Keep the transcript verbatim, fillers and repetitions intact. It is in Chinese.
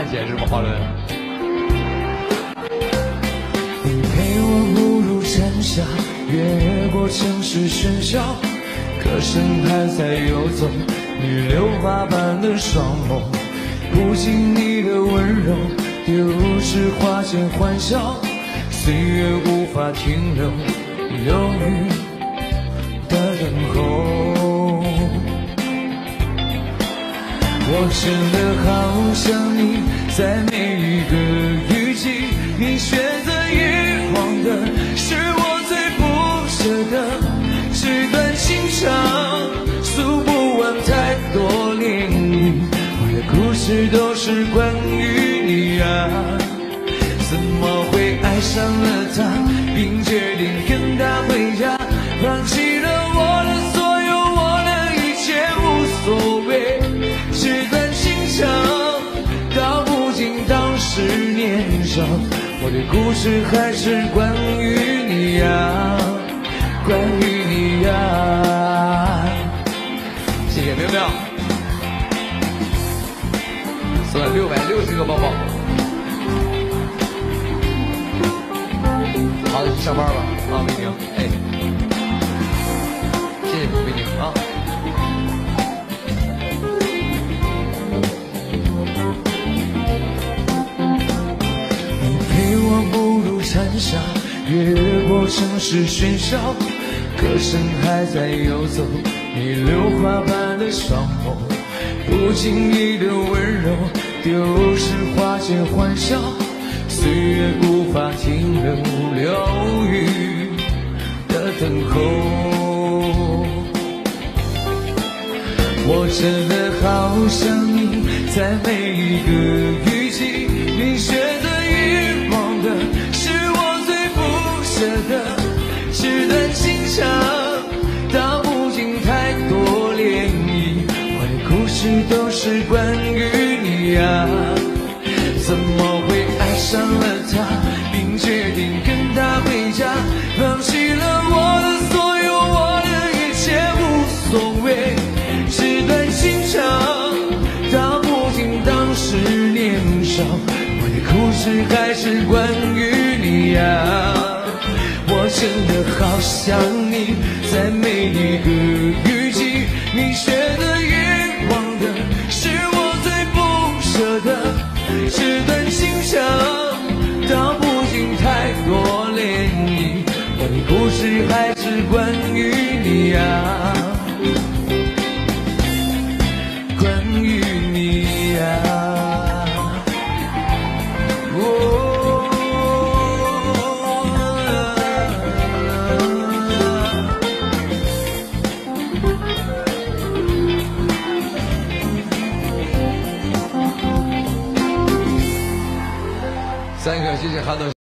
赚钱是吗？华伦， 你陪我步入山下，越过城市喧嚣，歌声还在游走，你榴花般的双眸，不经你的温柔，丢失花间欢笑，岁月无法停留，犹豫的等候。我真的好想你，在每一个雨季，你选择遗忘的是我最不舍的，这段情长诉不完太多涟漪，我的故事都是关于你啊，怎么会爱上了他，并决定跟他回家，放弃了我的所有，我的一切无所谓，这段情长道不尽当时年少，我的故事还是关于你呀，关于你呀。 谢谢喵喵，送了六百六十个抱抱。好的，去上班吧，啊，美宁，哎，谢谢美宁啊。 你陪我步入山下，越过城市喧嚣，歌声还在游走，你榴花般的双眸，不经意的温柔，丢失花间欢笑，岁月无法停留，犹豫的等候。我真的好想你，在每一个雨季，你选择遗忘的是我最不舍的，这段情长道不尽太多涟漪，我的故事都是关于你呀，怎么会爱上了他，并决定跟他回家，放弃了我的所有，我的一切无所谓，这段情长道不尽当时年少，我的故事还是关于你呀，我真的好想你，在每一个雨季，你选择遗忘的是我最不舍的，这段情长道不尽太多涟漪，我的故事还是关于你呀，关于你呀。 三个，谢谢韩总。